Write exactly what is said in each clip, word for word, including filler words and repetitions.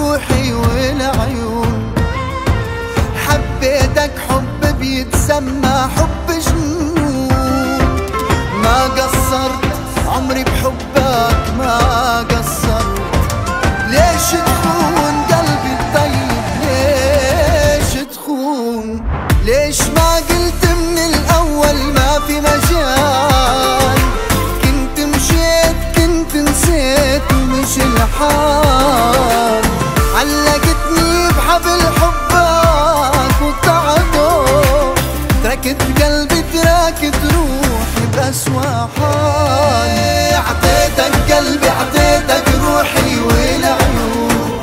روحي والعيون. حبيتك حب بيتسمى حب جنون. ما قصرت عمري بحبك ما قصرت. ليش تخون قلبي الطيب ليش تخون؟ ليش ما قلت من الأول ما في مجال؟ كنت مشيت كنت نسيت مش الحال. علقتني بحبل حبك وقطعته. تركت قلبي تركت روحي بأسوأ حال. عطيتك قلبي عطيتك روحي والعيون.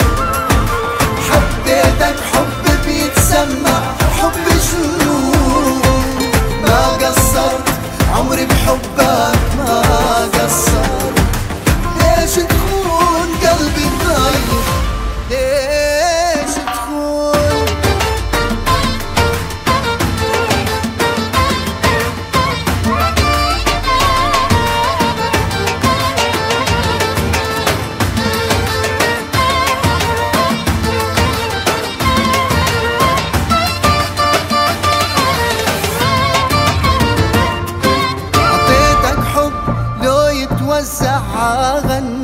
حبيتك حب بيتسمى حب جنون. ما قصرت عمري بحبك ما قصرت. ليش تخون قلبي طيب ليش تخون؟ عطيتك حب لو يتوزع عغن